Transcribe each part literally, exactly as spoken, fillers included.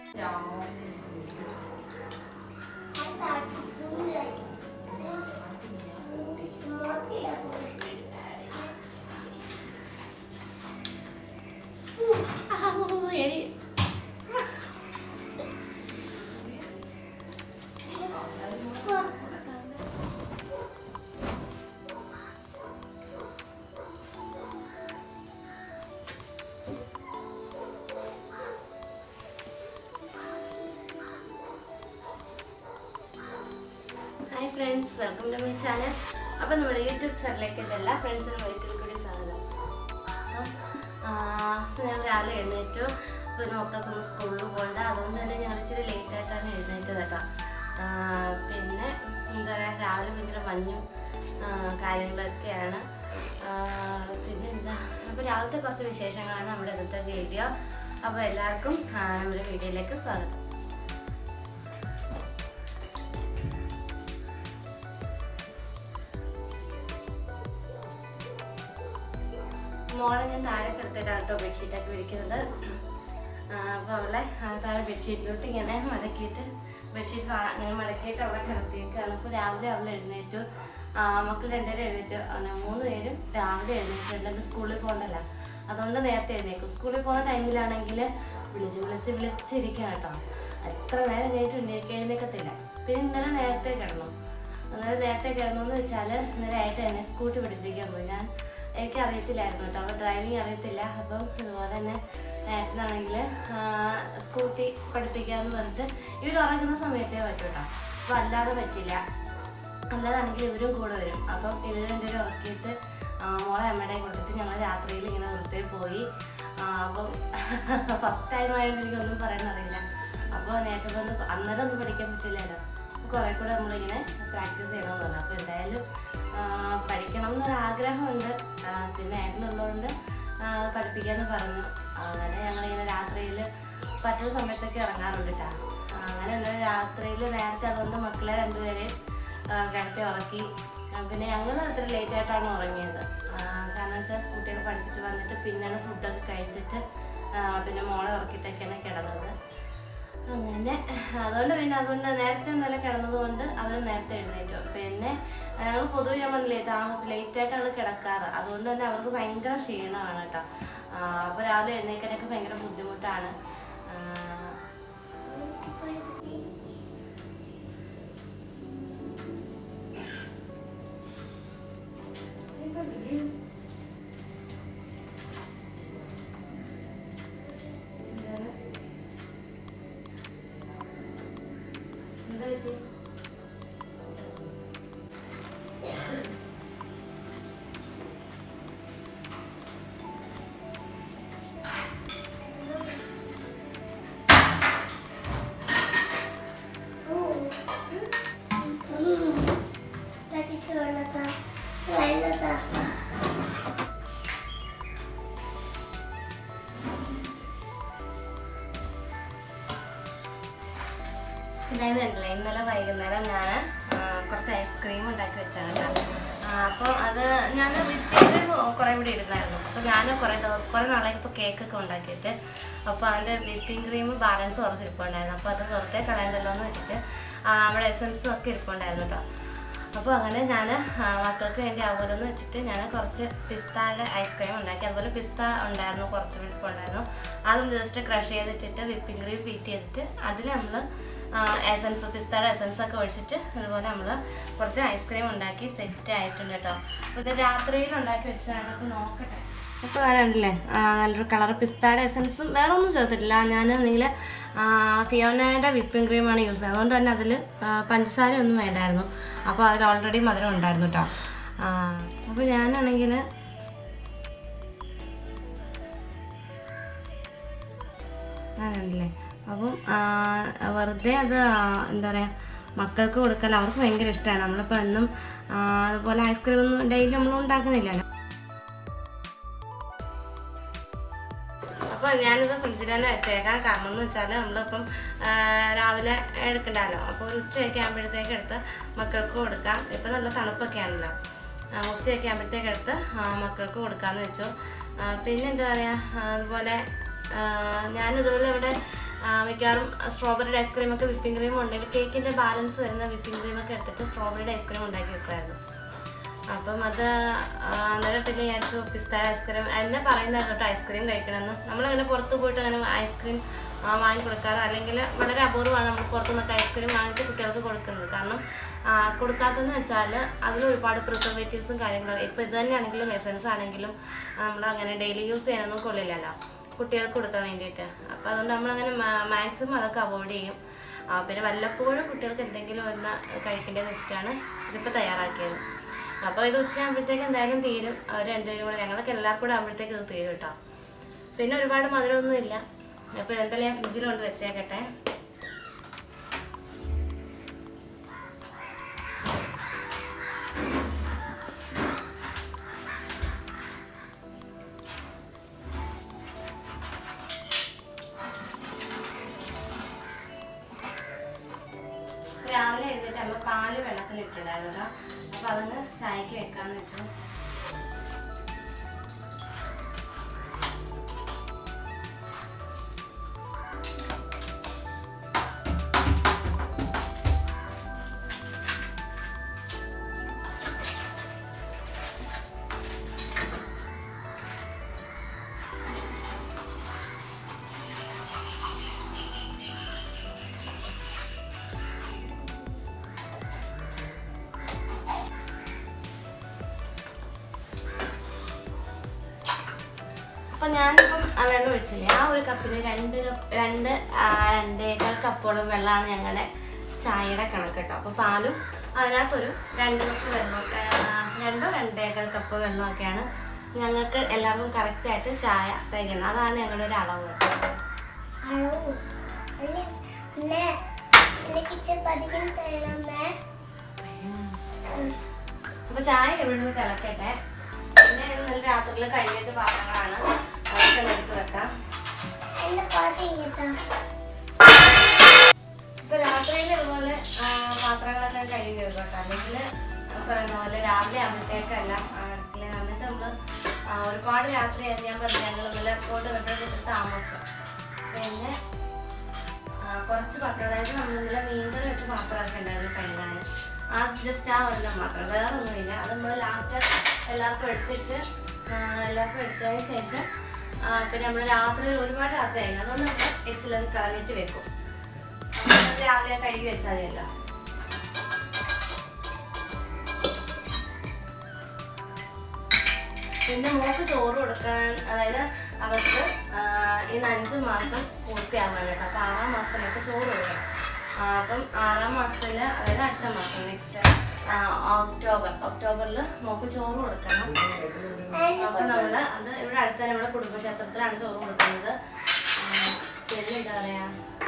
Hi friends, welcome to my channel. അപ്പോൾ നമ്മുടെ YouTube ചാനലിലേക്ക് എല്ലാ ഫ്രണ്ട്സിനും ഒരിക്കൽ കൂടി സ്വാഗതം. അപ്പോൾ ഞാൻ രാവിലെ എഴുന്നേറ്റു. അപ്പോൾ മക്കൾക്ക് ഒന്ന് സ്കൂളിൽ പോകണ്ട, അതുകൊണ്ട് തന്നെ ഞാൻ ഇച്ചിരി ലേറ്റ് ആയിട്ടാണ് എഴുന്നേറ്റത് കേട്ടോ. പിന്നെ എന്താ പറയുക, രാവിലെ ഭയങ്കര മഞ്ഞും കാര്യങ്ങളൊക്കെയാണ്. പിന്നെ എന്താ, അപ്പോൾ രാവിലത്തെ കുറച്ച് വിശേഷങ്ങളാണ് നമ്മുടെ ഇന്നത്തെ വീഡിയോ. അപ്പോൾ എല്ലാവർക്കും നമ്മുടെ വീഡിയോയിലേക്ക് സ്വാഗതം. മോളെ ഞാൻ താഴെ കിടത്തിയിട്ടാണ് കേട്ടോ ബെഡ്ഷീറ്റൊക്കെ വിരിക്കുന്നത്. അപ്പോൾ അവളെ താഴെ ബെഡ്ഷീറ്റിലോട്ട് ഇങ്ങനെ മടക്കിയിട്ട് ബെഡ്ഷീറ്റ് അങ്ങനെ മടക്കിയിട്ട് അവളെ കിടത്തിയേക്കാണ്. അപ്പോൾ രാവിലെ അവൾ എഴുന്നേറ്റു. മക്കൾ രണ്ടുപേരും എഴുന്നേറ്റു. മൂന്ന് പേരും രാവിലെ എഴുന്നേറ്റു. എന്തെങ്കിലും സ്കൂളിൽ പോകണ്ടല്ലോ, അതുകൊണ്ട് നേരത്തെ എഴുന്നേക്കും. സ്കൂളിൽ പോകുന്ന ടൈമിലാണെങ്കിൽ വിളിച്ച് വിളിച്ച് വിളിച്ചിരിക്കുക കേട്ടോ. എത്ര നേരം കഴിഞ്ഞിട്ട് എഴുന്നേക്ക് എഴുന്നേക്കത്തില്ല. പിന്നെ ഇന്നലെ നേരത്തെ കിടന്നു. അന്നേരം നേരത്തെ കിടന്നു എന്ന് വെച്ചാൽ ഇന്നലെ ആയിട്ട് തന്നെ സ്കൂട്ടി പഠിപ്പിക്കാൻ പോയി. ഞാൻ എനിക്ക് അറിയത്തില്ലായിരുന്നു കേട്ടോ, അപ്പോൾ ഡ്രൈവിങ് അറിയത്തില്ല. അപ്പം ഇതുപോലെ തന്നെ ഏട്ടനാണെങ്കിൽ സ്കൂട്ടി പഠിപ്പിക്കാമെന്ന് പറഞ്ഞിട്ട് ഇവർ ഉറങ്ങുന്ന സമയത്തേ പറ്റും കേട്ടോ. അപ്പോൾ അല്ലാതെ പറ്റില്ല. അല്ലാതാണെങ്കിൽ ഇവരും കൂടെ വരും. അപ്പം ഇവർ രണ്ടുപേരും ഉറക്കിയിട്ട് മോളെ അമ്മയുടെ കൊടുത്തിട്ട് ഞങ്ങൾ രാത്രിയിൽ ഇങ്ങനെ വെറുതെ പോയി. അപ്പം ഫസ്റ്റ് ടൈം ആയതുകൊണ്ട് എനിക്കൊന്നും പറയാൻ അറിയില്ല. അപ്പോൾ നേട്ടൊന്നും അന്നേരം ഒന്നും പഠിക്കാൻ പറ്റില്ലല്ലോ. അപ്പോൾ കുറേ കൂടെ നമ്മളിങ്ങനെ പ്രാക്ടീസ് ചെയ്യണമെന്ന് പറഞ്ഞു. അപ്പോൾ എന്തായാലും പഠിക്കണം എന്നൊരാഗ്രഹമുണ്ട്. പിന്നെ ഏട്ടനുള്ളതുകൊണ്ട് പഠിപ്പിക്കാമെന്ന് പറഞ്ഞു. അങ്ങനെ ഞങ്ങളിങ്ങനെ രാത്രിയിൽ പറ്റുന്ന സമയത്തൊക്കെ ഇറങ്ങാറുണ്ട് കേട്ടോ. അങ്ങനെ എന്തായാലും രാത്രിയിൽ നേരത്തെ അതുകൊണ്ട് മക്കളെ രണ്ടുപേരെയും കിടത്തി ഉറക്കി. പിന്നെ ഞങ്ങൾ അത്ര ലേറ്റ് ആയിട്ടാണ് ഉറങ്ങിയത്. കാരണം വെച്ചാൽ സ്കൂട്ടിയൊക്കെ പഠിച്ചിട്ട് വന്നിട്ട് പിന്നെയാണ് ഫുഡൊക്കെ കഴിച്ചിട്ട് പിന്നെ മോളെ ഉറക്കിയിട്ടൊക്കെയാണ് കിടന്നത്. അങ്ങനെ അതുകൊണ്ട് പിന്നെ അതുകൊണ്ട് നേരത്തെ ഇന്നലെ കിടന്നതുകൊണ്ട് അവർ നേരത്തെ എഴുന്നേറ്റു. പിന്നെ ഞങ്ങൾ പൊതുവെ ഞാൻ പറഞ്ഞില്ലേ താമസം ലേറ്റായിട്ടാണ് കിടക്കാറ്. അതുകൊണ്ട് തന്നെ അവർക്ക് ഭയങ്കര ക്ഷീണമാണ് കേട്ടോ. അപ്പോൾ രാവിലെ എഴുന്നേക്കാനൊക്കെ ഭയങ്കര ബുദ്ധിമുട്ടാണ്. ഇതായത് കണ്ടില്ലേ, ഇന്നലെ വൈകുന്നേരം ഞാൻ കുറച്ച് ഐസ്ക്രീം ഉണ്ടാക്കി വെച്ചാണ് കേട്ടോ. അപ്പോൾ അത് ഞാൻ വിപ്പിംഗ് കുറേ കൂടി ഇരുന്നായിരുന്നു. അപ്പോൾ ഞാൻ കുറേ കുറേ നാളെ ഇപ്പോൾ കേക്കൊക്കെ ഉണ്ടാക്കിയിട്ട് അപ്പോൾ അതിൻ്റെ വിപ്പിംഗ് ക്രീം ബാലൻസ് കുറച്ച് ഇരിപ്പുണ്ടായിരുന്നു. അപ്പോൾ അത് വെറുതെ കളയണ്ടല്ലോ എന്ന് വെച്ചിട്ട് അവിടെ എസൻസും ഒക്കെ ഇരിപ്പുണ്ടായിരുന്നു കേട്ടോ. അപ്പോൾ അങ്ങനെ ഞാൻ മക്കൾക്ക് വേണ്ടി ആവുമല്ലോ എന്ന് വെച്ചിട്ട് ഞാൻ കുറച്ച് പിസ്തായുടെ ഐസ്ക്രീം ഉണ്ടാക്കി. അതുപോലെ പിസ്ത ഉണ്ടായിരുന്നു, കുറച്ച് വിളിപ്പുണ്ടായിരുന്നു. അതും ജസ്റ്റ് ക്രഷ് ചെയ്തിട്ടിട്ട് വിപ്പിംഗ് ക്രീം ബീറ്റ് ചെയ്തിട്ട് അതിൽ നമ്മൾ എസൻസ് പിസ്തയുടെ എസൻസൊക്കെ ഒഴിച്ചിട്ട് അതുപോലെ നമ്മൾ കുറച്ച് ഐസ്ക്രീം ഉണ്ടാക്കി സെറ്റ് ആയിട്ടുണ്ട് കേട്ടോ. അപ്പോൾ ഇത് രാത്രിയിൽ ഉണ്ടാക്കി വെച്ചാൽ അപ്പോൾ നോക്കട്ടെ. ഇപ്പോൾ ഞാനുണ്ടല്ലേ നല്ലൊരു കളർ പിസ്തയുടെ എസൻസും വേറെ ഒന്നും ചേർത്തിട്ടില്ല. ഞാൻ നിങ്ങൾ ഫിയോനയുടെ വിപ്പിംഗ് ക്രീമാണ് യൂസ് ചെയ്യുന്നത്. അതുകൊണ്ട് തന്നെ അതിൽ പഞ്ചസാര ഒന്നും വേണ്ടായിരുന്നു. അപ്പോൾ അതിൽ ഓൾറെഡി മധുരം ഉണ്ടായിരുന്നു കേട്ടോ. അപ്പോൾ ഞാനാണെങ്കിൽ ഞാനുണ്ടല്ലേ അപ്പം വെറുതെ അത് എന്താ പറയുക മക്കൾക്ക് കൊടുക്കൽ അവർക്ക് ഭയങ്കര ഇഷ്ടമാണ്. നമ്മളിപ്പോൾ എന്നും അതുപോലെ ഐസ്ക്രീം ഒന്നും ഡെയിലി നമ്മൾ ഉണ്ടാക്കുന്നില്ലല്ലോ. അപ്പോൾ ഞാനിത് ഫ്രിഡ്ജിൽ തന്നെ വെച്ചേക്കാം. കാരണം എന്ന് വെച്ചാൽ നമ്മളിപ്പം രാവിലെ എടുക്കണ്ടല്ലോ. അപ്പോൾ ഒരു ഉച്ചയൊക്കെ ആകുമ്പോഴത്തേക്ക് എടുത്ത് മക്കൾക്ക് കൊടുക്കാം. ഇപ്പം നല്ല തണുപ്പൊക്കെ ആണല്ലോ. ഉച്ചയൊക്കെ ആകുമ്പോഴത്തേക്ക് എടുത്ത് മക്കൾക്ക് കൊടുക്കാമെന്ന് വെച്ചു. പിന്നെ എന്താ പറയുക, അതുപോലെ ഞാനിതുപോലെ ഇവിടെ മിക്കവാറും സ്ട്രോബെറിയുടെ ഐസ്ക്രീമൊക്കെ വിപ്പിംഗ് ക്രീം ഉണ്ടെങ്കിൽ കേക്കിൻ്റെ ബാലൻസ് വരുന്ന വിപ്പിംഗ് ക്രീമൊക്കെ എടുത്തിട്ട് സ്ട്രോബെറിയുടെ ഐസ്ക്രീം ഉണ്ടാക്കി വെക്കുമായിരുന്നു. അപ്പം അത് അന്നേരം പിന്നെ വിചാരിച്ചു പിസ്ത ഐസ്ക്രീം എന്നെ പറയുന്നത് കേട്ടോ ഐസ്ക്രീം കഴിക്കണമെന്ന്. നമ്മളങ്ങനെ പുറത്ത് പോയിട്ട് അങ്ങനെ ഐസ്ക്രീം വാങ്ങിക്കൊടുക്കാറ്, അല്ലെങ്കിൽ വളരെ അപൂർവമാണ് നമ്മൾ പുറത്തുനിന്നൊക്കെ ഐസ്ക്രീം വാങ്ങിച്ച് കുട്ടികൾക്ക് കൊടുക്കുന്നത്. കാരണം കൊടുക്കാത്തതെന്ന് വെച്ചാൽ അതിലൊരുപാട് പ്രിസർവേറ്റീവ്സും കാര്യങ്ങളും, ഇപ്പോൾ ഇത് തന്നെയാണെങ്കിലും എസൻസ് ആണെങ്കിലും നമ്മൾ അങ്ങനെ ഡെയിലി യൂസ് ചെയ്യാനൊന്നും കൊള്ളില്ലല്ലോ കുട്ടികൾക്ക് കൊടുക്കാൻ വേണ്ടിയിട്ട്. അപ്പോൾ അതുകൊണ്ട് നമ്മളങ്ങനെ മാക്സിമം അതൊക്കെ അവോയ്ഡ് ചെയ്യും. പിന്നെ വല്ലപ്പോഴും കുട്ടികൾക്ക് എന്തെങ്കിലും ഒന്ന് കഴിക്കേണ്ടതെന്ന് വെച്ചിട്ടാണ് ഇതിപ്പോൾ തയ്യാറാക്കിയത്. അപ്പോൾ ഇത് ഉച്ചയാകുമ്പോഴത്തേക്ക് എന്തായാലും തീരും. അവർ രണ്ടുപേരും കൂടെ ഞങ്ങൾക്ക് എല്ലാവർക്കും കൂടെ ആകുമ്പോഴത്തേക്ക് ഇത് തീരും കേട്ടോ. പിന്നെ ഒരുപാട് മധുരമൊന്നും ഇല്ല. അപ്പോൾ എന്തായാലും ഞാൻ ഫ്രിഡ്ജിൽ കൊണ്ട് വെച്ചേക്കട്ടെ. രാവിലെ എഴുതിയിട്ട് നമ്മൾ പാല് വെള്ളത്തിലിട്ടുണ്ടായിരുന്നു. അപ്പോൾ അതൊന്ന് ചായക്ക് വെക്കാമെന്ന് വെച്ചു. അപ്പോൾ ഞാനിപ്പം വെള്ളം ഒഴിച്ചില്ലേ, ആ ഒരു കപ്പിന് രണ്ട് കപ്പ് രണ്ട് രണ്ടേകാൽ കപ്പോളം വെള്ളമാണ് ഞങ്ങളുടെ ചായയുടെ കണക്ക് കേട്ടോ. അപ്പോൾ പാലും അതിനകത്തൊരു രണ്ട് കപ്പ് വെള്ളം, രണ്ടോ രണ്ടേകാൽ കപ്പ് വെള്ളമൊക്കെയാണ് ഞങ്ങൾക്ക് എല്ലാവർക്കും കറക്റ്റായിട്ട് ചായ തയ്ക്കുന്നത്. അതാണ് ഞങ്ങളുടെ ഒരു അളവ്. അപ്പോൾ ചായ എവിടുന്ന് തിളക്കട്ടെ. പിന്നെ ഇന്നലെ രാത്രിയിൽ കഴുകി വെച്ച പാത്രങ്ങളാണ്, അതൊക്കെ എടുത്ത് വെക്കാം. ഇപ്പൊ രാത്രിയിൽ ഇതുപോലെ പാത്രങ്ങളൊക്കെ കഴുകി വെക്കും കേട്ടോ. അല്ലെങ്കിൽ പറയുന്ന പോലെ രാവിലെ ആകുമ്പോഴത്തേക്കല്ല എന്നിട്ട് നമ്മള് ഒരുപാട് രാത്രിയായിരുന്നു. ഞാൻ പറഞ്ഞു ഞങ്ങൾ ഇന്നലെ പോയിട്ട് നിന്നിട്ട് താമസിച്ചു. പിന്നെ കുറച്ച് പാത്രം, അതായത് നമ്മൾ ഇന്നലെ മീൻകറി വെച്ച പാത്രമൊക്കെ ഉണ്ടായിരുന്നു കഴുകാൻ. ആ ജസ്റ്റ് ആ വെള്ളം മാത്രം, വേറെ ഒന്നുമില്ല. അത് നമ്മൾ ലാസ്റ്റ് എല്ലാവർക്കും എടുത്തിട്ട് എല്ലാവർക്കും എടുത്തതിന് ശേഷം പിന്നെ നമ്മൾ രാത്രി ഒരുപാട് രാത്രിയായി, അതുകൊണ്ട് നമ്മൾ എച്ചിലത് കളഞ്ഞിട്ട് വെക്കും. രാവിലെ കഴുകി വെച്ചാൽ മതിയല്ലോ. പിന്നെ മോൾക്ക് ചോറ് കൊടുക്കാൻ, അതായത് അവർക്ക് ഇന്ന് അഞ്ച് മാസം പൂർത്തിയാവാൻ കേട്ടോ. അപ്പോൾ ആറാം മാസത്തിനൊക്കെ ചോറ് കൊടുക്കണം. അപ്പം ആറാം മാസത്തിൽ, അതായത് അടുത്ത മാസം നെക്സ്റ്റ് ഒക്ടോബർ ഒക്ടോബറിൽ മോൾക്ക് ചോറ് കൊടുക്കണം. അപ്പോൾ നമ്മൾ അത് ഇവിടെ അടുത്ത് തന്നെ ഇവിടെ കുടുംബക്ഷേത്രത്തിലാണ് ചോറ് കൊടുക്കുന്നത്. പിന്നെ എന്താ പറയാ,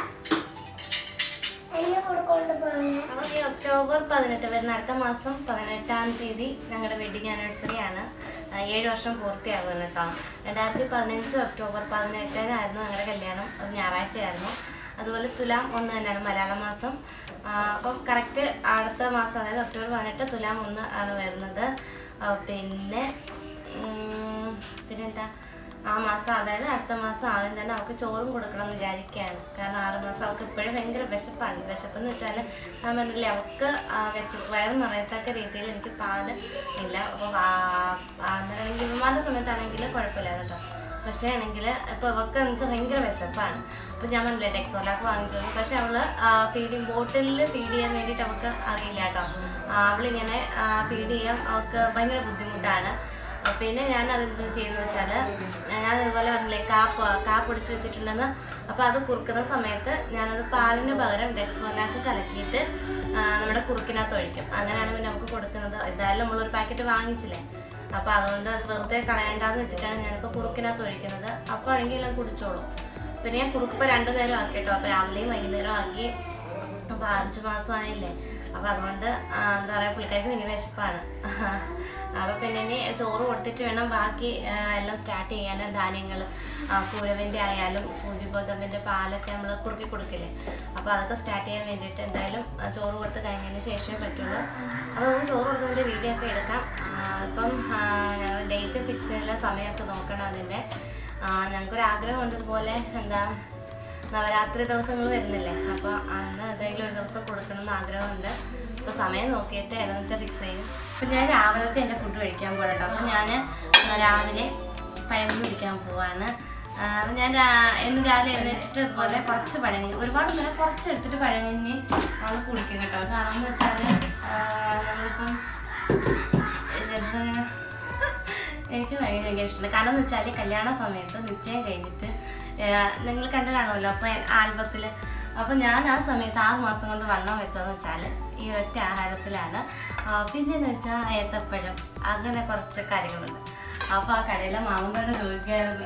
അപ്പോൾ ഈ ഒക്ടോബർ പതിനെട്ട് വരുന്ന അടുത്ത മാസം പതിനെട്ടാം തീയതി ഞങ്ങളുടെ വെഡിങ് ആനിവേഴ്സറി ആണ്. ഏഴ് വർഷം പൂർത്തിയാകുന്നു കേട്ടോ. രണ്ടായിരത്തി പതിനഞ്ച് ഒക്ടോബർ പതിനെട്ടിനായിരുന്നു ഞങ്ങളുടെ കല്യാണം. അത് ഞായറാഴ്ചയായിരുന്നു. അതുപോലെ തുലാം ഒന്ന് തന്നെയാണ് മലയാള മാസം. അപ്പം കറക്റ്റ് അടുത്ത മാസം, അതായത് ഒക്ടോബർ പതിനെട്ട് തുലാം ഒന്ന് ആണ് വരുന്നത്. പിന്നെ പിന്നെന്താ ആ മാസം, അതായത് അടുത്ത മാസം ആദ്യം തന്നെ അവൾക്ക് ചോറും കൊടുക്കണം എന്ന് വിചാരിക്കുകയാണ്. കാരണം ആറ് മാസം അവൾക്ക് ഇപ്പോഴും ഭയങ്കര വിശപ്പാണ്. വിശപ്പെന്ന് വെച്ചാൽ ഞാൻ പറഞ്ഞില്ലേ, അവൾക്ക് വിശപ്പ് വയറ് നിറയത്തക്ക രീതിയിൽ എനിക്ക് പാല് ഇല്ല. അപ്പോൾ അന്നേരമാണെങ്കിൽ വിമാന സമയത്താണെങ്കിൽ കുഴപ്പമില്ല കേട്ടോ. പക്ഷേ ആണെങ്കിൽ ഇപ്പോൾ അവൾക്ക് എന്ന് വെച്ചാൽ ഭയങ്കര വിശപ്പാണ്. അപ്പോൾ ഞാൻ പറഞ്ഞില്ലേ ഡെക്സോലാക്ക് വാങ്ങിച്ചു തന്നു. പക്ഷെ അവൾ ഫീഡിങ് ബോട്ടിലിൽ ഫീഡ് ചെയ്യാൻ വേണ്ടിയിട്ട് അവൾക്ക് അറിയില്ല കേട്ടോ. അവളിങ്ങനെ ഫീഡ് ചെയ്യാൻ അവൾക്ക് ഭയങ്കര ബുദ്ധിമുട്ടാണ്. പിന്നെ ഞാൻ അതെന്ത് ചെയ്യുന്നത് വെച്ചാൽ, ഞാൻ ഇതുപോലെ പറഞ്ഞില്ലേ കാപ്പ് കാപ്പ് പൊടിച്ച് വെച്ചിട്ടുണ്ടെന്ന്. അപ്പോൾ അത് കുറുക്കുന്ന സമയത്ത് ഞാനത് പാലിന് പകരം ഡെക്സോലാക്ക് കലക്കിയിട്ട് നമ്മുടെ കുറുക്കിനകത്ത് ഒഴിക്കും. അങ്ങനെയാണ് പിന്നെ നമുക്ക് കൊടുക്കുന്നത്. എന്തായാലും നമ്മളൊരു പാക്കറ്റ് വാങ്ങിച്ചില്ലേ, അപ്പോൾ അതുകൊണ്ട് അത് വെറുതെ കളയണ്ടെന്ന് വെച്ചിട്ടാണ് ഞാനിപ്പോൾ കുറുക്കിനകത്ത് ഒഴിക്കുന്നത്. അപ്പോൾ ആണെങ്കിൽ എല്ലാം കുടിച്ചോളും. പിന്നെ ഞാൻ കുറുക്കിപ്പോൾ രണ്ടു നേരം ആക്കി കേട്ടോ. അപ്പോൾ രാവിലെയും വൈകുന്നേരം ആക്കി. അപ്പോൾ അഞ്ച് മാസമായില്ലേ, അപ്പോൾ അതുകൊണ്ട് എന്താ പറയുക, പുള്ളിക്കാർക്ക് ഭയങ്കര വിശപ്പാണ്. അപ്പോൾ പിന്നെ ഇനി ചോറ് കൊടുത്തിട്ട് വേണം ബാക്കി എല്ലാം സ്റ്റാർട്ട് ചെയ്യാൻ. ധാന്യങ്ങൾ കൂരവിൻ്റെ ആയാലും സൂചി ഗോതമ്പിൻ്റെ പാലൊക്കെ നമ്മൾ കുറുക്കി കൊടുക്കില്ലേ, അപ്പോൾ അതൊക്കെ സ്റ്റാർട്ട് ചെയ്യാൻ വേണ്ടിയിട്ട് എന്തായാലും ചോറ് കൊടുത്ത് കഴിഞ്ഞതിന് ശേഷമേ പറ്റുള്ളൂ. അപ്പോൾ നമുക്ക് ചോറ് കൊടുത്തതിൻ്റെ വീഡിയോ ഒക്കെ എടുക്കാം. ഇപ്പം ഞങ്ങൾ ഡേറ്റ് ഫിക്സ് ചെയ്യാനുള്ള സമയമൊക്കെ നോക്കണം. അതിൻ്റെ ഞങ്ങൾക്കൊരാഗ്രഹമുണ്ട് ഇതുപോലെ എന്താ നവരാത്രി ദിവസങ്ങൾ വരുന്നില്ലേ, അപ്പോൾ അന്ന് ഏതെങ്കിലും ഒരു ദിവസം കൊടുക്കണം എന്ന് ആഗ്രഹമുണ്ട്. അപ്പോൾ സമയം നോക്കിയിട്ട് ഏതാണെന്ന് വെച്ചാൽ ഫിക്സ് ചെയ്യും. അപ്പോൾ ഞാൻ രാവിലത്തെ എൻ്റെ ഫുഡ് കഴിക്കാൻ പോകട്ടോ. അപ്പോൾ ഞാൻ രാവിലെ പഴങ്കഞ്ഞി കുടിക്കാൻ പോവാണ്. ഞാൻ എന്നും രാവിലെ എഴുന്നേറ്റിട്ട് ഇതുപോലെ കുറച്ച് പഴങ്കഞ്ഞി, ഒരുപാടൊന്നുമില്ല, കുറച്ച് എടുത്തിട്ട് പഴങ്കഞ്ഞി ആണ് കുടിക്കും കേട്ടോ. കാരണം എന്ന് വെച്ചാൽ നമ്മളിപ്പം എനിക്ക് ഭയങ്കര ഭയങ്കര ഇഷ്ടമില്ല. കാരണം എന്ന് വെച്ചാൽ കല്യാണ സമയത്ത് നിശ്ചയം കഴിഞ്ഞിട്ട് നിങ്ങൾ കണ്ടു കാണുമല്ലോ അപ്പോൾ ആൽബത്തിൽ. അപ്പോൾ ഞാൻ ആ സമയത്ത് ആറ് മാസം കൊണ്ട് വണ്ണം വെച്ചതെന്ന് വെച്ചാൽ ഈ ഒറ്റ ആഹാരത്തിലാണ്. പിന്നെയെന്ന് വെച്ചാൽ ഏത്തപ്പഴം, അങ്ങനെ കുറച്ച് കാര്യങ്ങളുണ്ട്. അപ്പോൾ ആ കടയിലെ മാമൻ തന്നെ ചോദിക്കുമായിരുന്നു.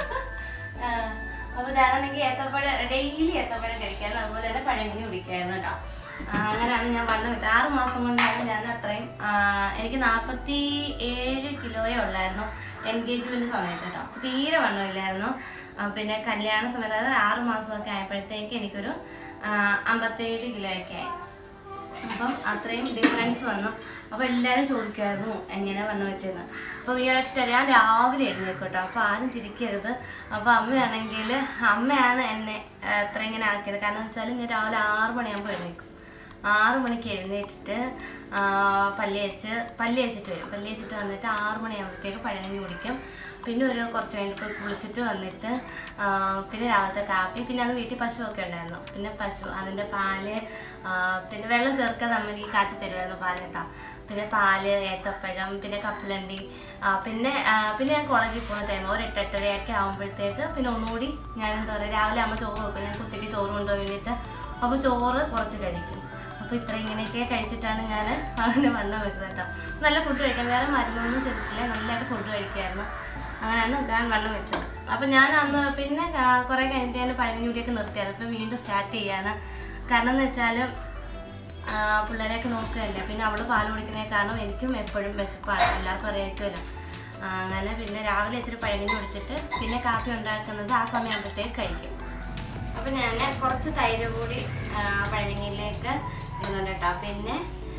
അപ്പോൾ ഞാനാണെങ്കിൽ ഏത്തപ്പഴം ഡെയിലി ഏത്തപ്പഴം കഴിക്കായിരുന്നു, അതുപോലെ തന്നെ പഴങ്കഞ്ഞി കുടിക്കായിരുന്നു കേട്ടോ. അങ്ങനെയാണ് ഞാൻ വണ്ണം വെച്ചത്. ആറ് മാസം കൊണ്ടാണ് ഞാൻ അത്രയും. എനിക്ക് നാൽപ്പത്തി ഏഴ് കിലോയേ ഉള്ളായിരുന്നു എൻഗേജ്മെൻറ്റ് സമയത്ത് കേട്ടോ. തീരെ വണ്ണമില്ലായിരുന്നു. പിന്നെ കല്യാണ സമയത്ത് അതായത് ആറ് മാസമൊക്കെ ആയപ്പോഴത്തേക്ക് എനിക്കൊരു അമ്പത്തേഴ് കിലോയൊക്കെ ആയി. അപ്പം അത്രയും ഡിഫറൻസ് വന്നു. അപ്പോൾ എല്ലാവരും ചോദിക്കുമായിരുന്നു എങ്ങനെയാണ് വണ്ണം വെച്ചതെന്ന്. അപ്പോൾ ഈ ഒറ്റ ഞാൻ രാവിലെ എഴുന്നേക്കും കേട്ടോ. അപ്പോൾ ആരും ചിരിക്കരുത്. അപ്പോൾ അമ്മയാണെങ്കിൽ അമ്മയാണ് എന്നെ എത്ര ഇങ്ങനെ ആക്കിയത്. കാരണം എന്ന് വെച്ചാൽ ഞാൻ രാവിലെ ആറ് മണിയാകുമ്പോൾ എഴുന്നേക്കും. ആറു മണിക്ക് എഴുന്നേറ്റിട്ട് പല്ല് വെച്ച് പല്ല് വെച്ചിട്ട് വരും. പല്ല് വെച്ചിട്ട് വന്നിട്ട് ആറു മണിയാകുമ്പോഴത്തേക്ക് പഴങ്കഞ്ഞി കുടിക്കും. പിന്നെ ഒരു കുറച്ച് കഴിഞ്ഞ് പോയി കുളിച്ചിട്ട് വന്നിട്ട് പിന്നെ രാവിലത്തെ കാപ്പി. പിന്നെ അത് വീട്ടിൽ പശുവൊക്കെ ഉണ്ടായിരുന്നു. പിന്നെ പശു അതിൻ്റെ പാല്, പിന്നെ വെള്ളം ചേർക്കാതെ അമ്മ ഈ കാച്ചി തരുമായിരുന്നു പാലേട്ടാ. പിന്നെ പാല്, ഏത്തപ്പഴം, പിന്നെ കപ്പലണ്ടി. പിന്നെ പിന്നെ ഞാൻ കോളേജിൽ പോകുന്ന ടൈം ഒരു എട്ട് എട്ടരയൊക്കെ ആകുമ്പോഴത്തേക്ക് പിന്നെ ഒന്നുകൂടി ഞാൻ എന്താ പറയുക രാവിലെ അമ്മ ചോറ് വെക്കും. ഞാൻ ഉച്ചയ്ക്ക് ചോറ് കൊണ്ടുപോയി വേണ്ടിയിട്ട്. അപ്പോൾ ചോറ് കുറച്ച് കഴിക്കും. അപ്പോൾ ഇത്ര ഇങ്ങനെയൊക്കെ കഴിച്ചിട്ടാണ് ഞാൻ അങ്ങനെ വണ്ണം വെച്ചത് കേട്ടോ. നല്ല ഫുഡ് കഴിക്കാം, വേറെ മരുന്നൊന്നും ചെയ്തിട്ടില്ല, നല്ലതായിട്ട് ഫുഡ് കഴിക്കുമായിരുന്നു. അങ്ങനെയാണ് ഞാൻ വണ്ണം വെച്ചത്. അപ്പോൾ ഞാൻ അന്ന് പിന്നെ കുറേ കഴിഞ്ഞിട്ട് ഞാൻ പഴങ്കഞ്ഞി കുടിയൊക്കെ നിർത്തിയായിരുന്നു. ഇപ്പോൾ വീണ്ടും സ്റ്റാർട്ട് ചെയ്യാണ്. കാരണം എന്ന് വെച്ചാൽ പിള്ളേരെയൊക്കെ നോക്കുകയല്ലേ. പിന്നെ അവൾ പാൽ കുടിക്കുന്നതിന് കാരണം എനിക്കും എപ്പോഴും വിശപ്പാണ്, എല്ലാവർക്കും അറിയാമായിരിക്കുമല്ലോ. അങ്ങനെ പിന്നെ രാവിലെ ഇച്ചിരി പഴങ്കഞ്ഞി കുടിച്ചിട്ട് പിന്നെ കാപ്പി ഉണ്ടാക്കുന്നത് ആ സമയമാകുമ്പോഴത്തേക്ക് കഴിക്കും. അപ്പോൾ ഞാൻ കുറച്ച് തൈര് കൂടി പഴങ്കഞ്ഞിയിലേക്ക് ഇടുന്നുണ്ട് കേട്ടോ. പിന്നെ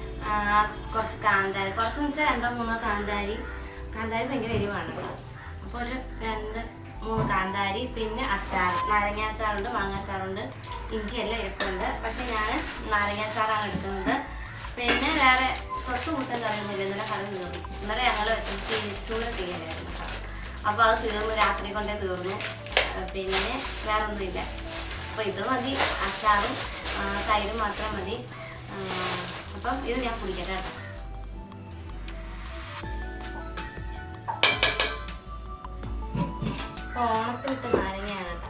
കുറച്ച് കാന്താരി, കുറച്ചെന്ന് വെച്ചാൽ രണ്ടോ മൂന്നോ കാന്താരി. കാന്താരി ഭയങ്കര എരിവാണ്. അപ്പോൾ ഒരു രണ്ട് മൂന്ന് കാന്താരി, പിന്നെ അച്ചാർ, നാരങ്ങ അച്ചാറുണ്ട്, മാങ്ങ അച്ചാറുണ്ട്, ഇഞ്ചിയെല്ലാം ഇരിപ്പുണ്ട്. പക്ഷേ ഞാൻ നാരങ്ങ അച്ചാറാണ് എടുക്കുന്നത്. പിന്നെ വേറെ കുറച്ച് കൂട്ടം കറിയൊന്നുമില്ല. ഇന്നലെ കറി തീർന്നു. ഇന്നലെ ഞങ്ങൾ ചൂട് തീയലായിരുന്നു. അപ്പോൾ അത് തീർന്നു, രാത്രി കൊണ്ടേ തീർന്നു. പിന്നെ വേറെ ഒന്നുമില്ല. അപ്പോൾ ഇത് മതി, അച്ചാറും തൈരും മാത്രം മതി. അപ്പം ഇത് ഞാൻ കുടിക്കട്ടെ കേട്ടോ. ഓണത്തിനിട്ട് നാരങ്ങയാണ് കേട്ടോ.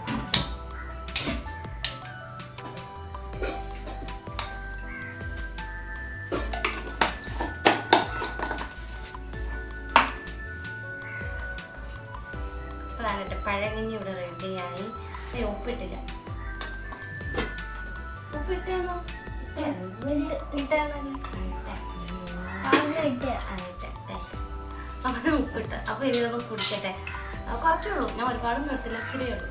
അപ്പോൾ അതിൻ്റെ പഴങ്കഞ്ഞി ഇവിടെ റെഡിയായി. ഉപ്പിട്ടില്ല. ഉപ്പിട്ടോ അപ്പം ഉപ്പിട്ട്. അപ്പോൾ ഇതൊന്ന് കുടിക്കട്ടെ. കുറച്ചേ ഉള്ളൂ, ഞാൻ ഒരുപാടൊന്നും എടുത്തില്ല, ഇച്ചിരിയേ ഉള്ളൂ.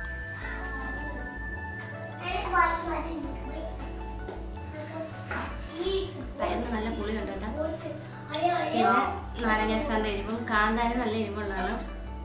തൈരിന് നല്ല പുളി ഉണ്ട് കേട്ടോ. പിന്നെ നാരങ്ങ അച്ചാറിൻ്റെ എരിവും കാന്താരി നല്ല എരിവുള്ളതാണ്.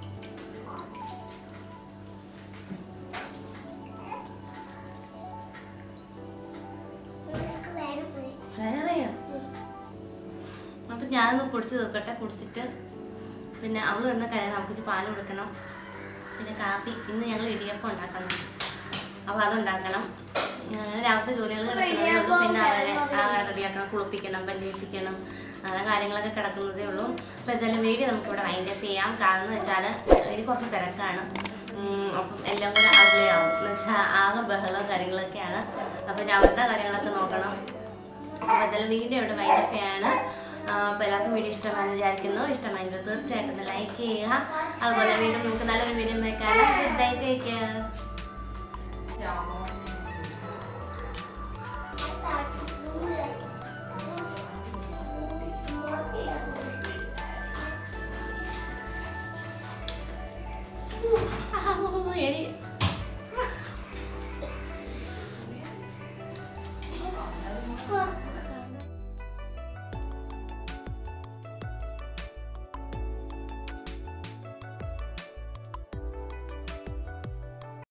വേറെയോ? അപ്പം ഞാനൊന്ന് കുടിച്ച് തീർക്കട്ടെ. കുടിച്ചിട്ട് പിന്നെ അവൾ വരുന്ന കാര്യം നമുക്ക് പാൽ കൊടുക്കണം. പിന്നെ കാപ്പി, ഇന്ന് ഞങ്ങൾ ഇടിയപ്പം ഉണ്ടാക്കണം. അപ്പോൾ അതുണ്ടാക്കണം. രാവിലത്തെ ജോലികൾ കിടക്കുന്നതേ ഉള്ളൂ. പിന്നെ അവരെ റെഡിയാക്കണം, കുളിപ്പിക്കണം, പല്ലേൽപ്പിക്കണം, അങ്ങനെ കാര്യങ്ങളൊക്കെ കിടക്കുന്നതേ ഉള്ളൂ. അപ്പോൾ എന്തായാലും വീഡിയോ നമുക്കിവിടെ വൈൻഡപ്പ് ചെയ്യാം. കാരണം എന്ന് വെച്ചാൽ എനിക്ക് കുറച്ച് തിരക്കാണ്. അപ്പം എല്ലാം കൂടെ ആകുകയാവും എന്ന് വെച്ചാൽ ആകെ ബഹളവും കാര്യങ്ങളൊക്കെയാണ്. അപ്പോൾ രാവിലത്തെ കാര്യങ്ങളൊക്കെ നോക്കണം. അപ്പോൾ എന്തായാലും വീഡിയോ ഇവിടെ വൈൻഡപ്പ് ചെയ്യാണ്. അപ്പോൾ എല്ലാവർക്കും വീഡിയോ ഇഷ്ടമാണെന്ന് വിചാരിക്കുന്നു. ഇഷ്ടമായെങ്കിൽ തീർച്ചയായിട്ടും ലൈക്ക് ചെയ്യുക. അതുപോലെ വീണ്ടും നമുക്ക് നല്ലൊരു വീഡിയോ കാണാം. Goodbye, take care.